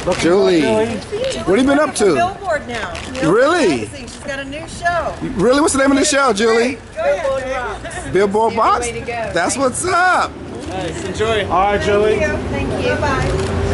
Julie, what have you been up to? Billboard now. Really? She's got a new show. Really? What's the name of the show, Julie? Billboard Rocks. Billboard Box? That's what's up. Nice. Enjoy. All right, Julie. Thank you. Bye.